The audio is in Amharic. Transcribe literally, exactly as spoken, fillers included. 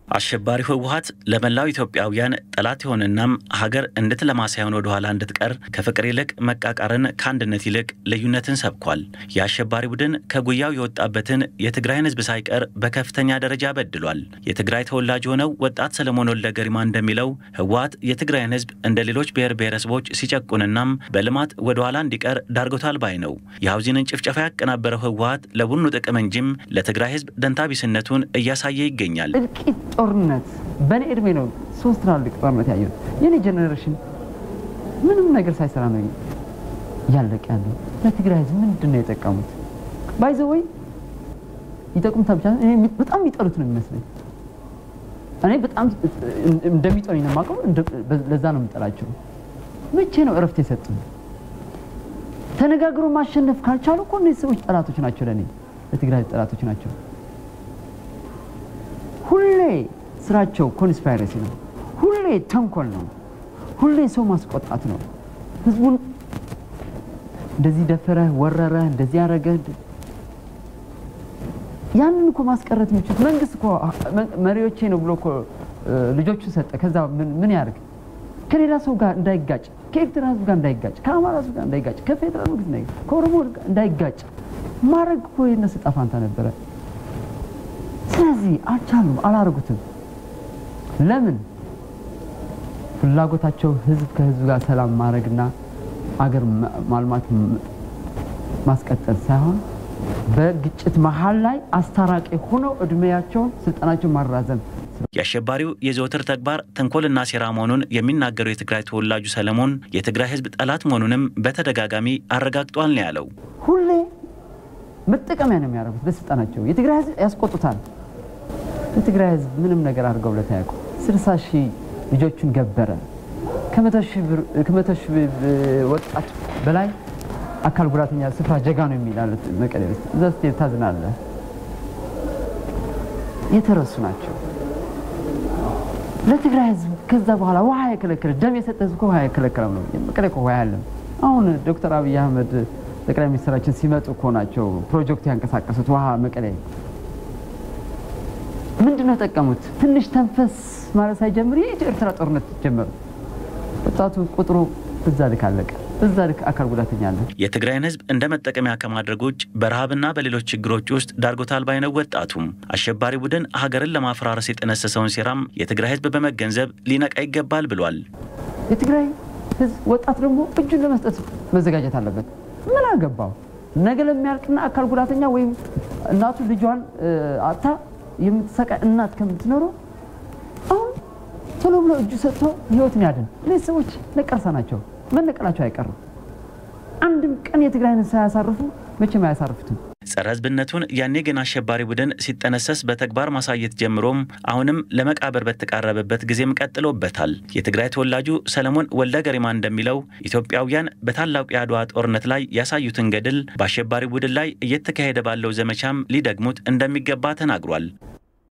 አሸባሪ ህወሓት ለመላው ኢትዮጵያውያን ጠላት የሆነናም ሀገር እንድትለማ ሳይሆን ወደ ኋላ እንድትቀር ከፍቅር ይልቅ መቃቃርን ከአንድነት ይልቅ ልዩነትን ሰብኳል። የአሸባሪ ቡድን ከጉያው የወጣበትን የትግራይን ህዝብ ሳይቀር በከፍተኛ ደረጃ በድሏል። የትግራይ ተወላጅ ሆነው ወጣት ሰለሞን ወልደ ገሪማ እንደሚለው ህወሓት የትግራይን ህዝብ እንደ ሌሎች ብሔር ብሔረሰቦች ሲጨቁንናም በልማት ወደ ኋላ እንዲቀር ዳርጎታል ባይ ነው። የሀውዜንን ጭፍጨፋ ያቀናበረው ህወሓት ለቡድኑ ጥቅም እንጂም ለትግራይ ህዝብ ደንታቢስነቱን እያሳየ ይገኛል። ጦርነት በኔ እድሜ ነው ሶስት ትላልቅ ጦርነት ያየሁት። የኔ ጄነሬሽን ምንም ነገር ሳይሰራ ነው ያለቀ ያለው። ለትግራይ ህዝብ ምንድን ነው የጠቀሙት? ባይ ዘ ወይ ይጠቅሙታል ብቻ እኔ በጣም ይጠሉት ነው የሚመስለኝ። እኔ በጣም እንደሚጠሉኝ ነው የማውቀው። ለዛ ነው የምጠላቸው። መቼ ነው እረፍት የሰጡኝ? ተነጋግሮ ማሸነፍ ካልቻሉ እኮ እነዚህ ሰዎች ጠላቶች ናቸው። ለኔ ለትግራይ ጠላቶች ናቸው። ሁሌ ስራቸው ኮንስፓይረሲ ነው። ሁሌ ተንኮል ነው። ሁሌ ሰው ማስቆጣት ነው። ህዝቡን እንደዚህ ደፈረ ወረረ እንደዚህ ያረገ ያንን እኮ ማስቀረት የሚችሉት መንግስት እኮ መሪዎቼ ነው ብሎ እኮ ልጆቹ ሰጠ። ከዛ ምን ምን ያርግ? ከሌላ ሰው ጋር እንዳይጋጭ፣ ከኤርትራ ህዝብ ጋር እንዳይጋጭ፣ ከአማራ ህዝብ ጋር እንዳይጋጭ፣ ከፌደራል መንግስት ጋር ከኦሮሞ ጋር እንዳይጋጭ ማድረግ እኮ የነሱ ዕጣ ፈንታ ነበረ። ስለዚህ አልቻሉም፣ አላረጉትም። ለምን? ፍላጎታቸው ህዝብ ከህዝብ ጋር ሰላም ማድረግና አገር ማልማት ማስቀጠል ሳይሆን በግጭት መሃል ላይ አስታራቂ ሆነው እድሜያቸውን ስልጣናቸውን ማራዘም። የአሸባሪው የዘወትር ተግባር ተንኮልና ሴራ መሆኑን የሚናገረው የትግራይ ተወላጁ ሰለሞን የትግራይ ህዝብ ጠላት መሆኑንም በተደጋጋሚ አረጋግጧል ነው ያለው። ሁሌ መጠቀሚያ ነው የሚያደርጉት ለስልጣናቸው። የትግራይ ህዝብ ያስቆጡታል። የትግራይ ህዝብ ምንም ነገር አድርገው ለታያቁ ስልሳ ሺህ ልጆቹን ገበረ። ከመቶ ሺህ ወጣት በላይ አካል ጉዳተኛ ስፍራ ጀጋ ነው የሚላል መቀሌ ውስጥ። እዛ ስትሄድ ታዝናለህ። የተረሱ ናቸው። ለትግራይ ህዝብ ከዛ በኋላ ውሃ የከለከለ ደም የሰጠ ህዝብ ውሃ የከለከለም ነው። መቀሌ እኮ ውሃ ያለም። አሁን ዶክተር አብይ አህመድ ጠቅላይ ሚኒስትራችን ሲመጡ እኮ ናቸው ፕሮጀክቱ ያንቀሳቀሱት ውሃ መቀሌ። ምንድነው ተጠቀሙት? ትንሽ ተንፈስ ማለት ሳይጀምር የኤርትራ ጦርነት ጀመሩ። ወጣቱ ቁጥሩ እዛ ልክ አለቀ። እዛ ልክ አካል ጉዳተኛ አለ። የትግራይን ህዝብ እንደ መጠቀሚያ ከማድረግ ውጭ በረሃብና በሌሎች ችግሮች ውስጥ ዳርጎታል ባይ ነው ወጣቱም። አሸባሪ ቡድን ሀገርን ለማፈራረስ የጠነሰሰውን ሴራም የትግራይ ህዝብ በመገንዘብ ሊነቃ ይገባል ብሏል። የትግራይ ህዝብ ወጣት ደግሞ እጁን ለመስጠት መዘጋጀት አለበት። ምን አገባው? ነገ ለሚያልቅና አካል ጉዳተኛ ወይም እናቱ ልጇን አታ የምትሰቃይ እናት ከምትኖረው አሁን ቶሎ ብሎ እጁ ሰጥቶ ህይወትን ያድን። እነዚህ ሰዎች ነቀርሳ ናቸው። መነቀላቸው አይቀርም። አንድም ቀን የትግራይን ሳያሳርፉ መቼም አያሳርፉትም። ጸረ ህዝብነቱን ያኔ ግን አሸባሪ ቡድን ሲጠነሰስ በተግባር ማሳየት ጀምሮም አሁንም ለመቃብር በተቃረበበት ጊዜም ቀጥሎበታል። የትግራይ ተወላጁ ሰለሞን ወልደ ገሪማ እንደሚለው ኢትዮጵያውያን በታላቁ የአድዋ ጦርነት ላይ ያሳዩትን ገድል በአሸባሪ ቡድን ላይ እየተካሄደ ባለው ዘመቻም ሊደግሙት እንደሚገባ ተናግሯል።